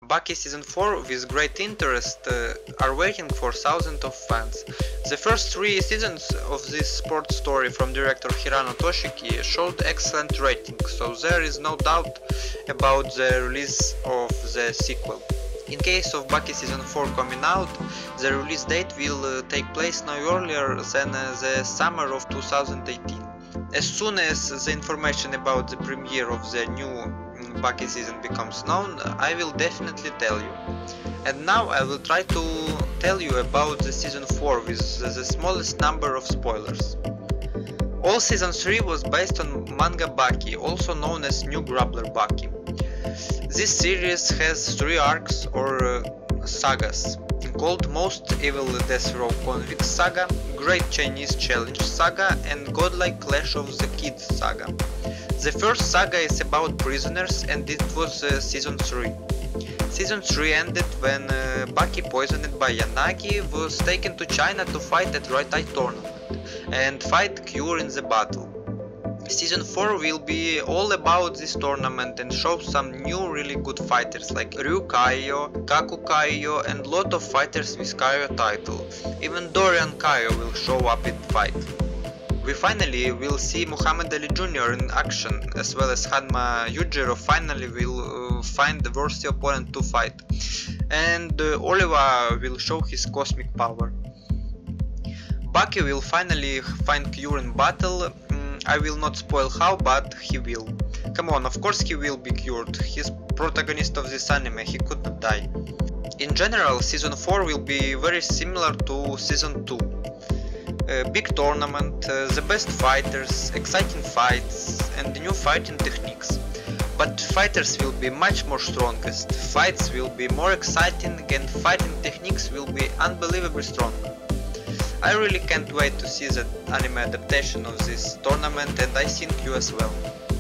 Baki Season 4 with great interest are waiting for thousands of fans. The first 3 seasons of this sports story from director Hirano Toshiki showed excellent ratings, so there is no doubt about the release of the sequel. In case of Baki Season 4 coming out, the release date will take place no earlier than the summer of 2018. As soon as the information about the premiere of the new Baki season becomes known, I will definitely tell you. And now I will try to tell you about the season 4 with the smallest number of spoilers. All season 3 was based on manga Baki, also known as New Grubbler Baki. This series has 3 arcs or sagas, called Most Evil Death Row Convict Saga, Great Chinese Challenge Saga and Godlike Clash of the Kids Saga. The first saga is about prisoners and it was season 3. Season 3 ended when Baki, poisoned by Yanagi, was taken to China to fight at Raitai tournament and fight Cure in the battle. Season 4 will be all about this tournament and show some new really good fighters like Ryu Kaiyo, Kaku Kaiyo and lot of fighters with Kaiyo title. Even Dorian Kaiyo will show up in fight. We finally will see Muhammad Ali Jr. in action, as well as Hanma Yujiro finally will find a worthy opponent to fight. And Oliva will show his cosmic power. Baki will finally find Cure in battle. I will not spoil how, but he will. Come on, of course he will be cured. He's protagonist of this anime, he could not die. In general, season 4 will be very similar to season 2. Big tournament, the best fighters, exciting fights and new fighting techniques. But fighters will be much more strongest, fights will be more exciting and fighting techniques will be unbelievably strong. I really can't wait to see the anime adaptation of this tournament and I think you as well.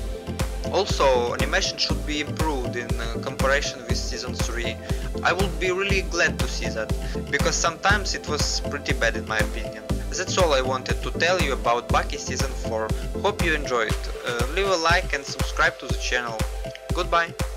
Also, animation should be improved in comparison with season 3. I would be really glad to see that, because sometimes it was pretty bad in my opinion. That's all I wanted to tell you about Baki season 4. Hope you enjoyed. Leave a like and subscribe to the channel. Goodbye.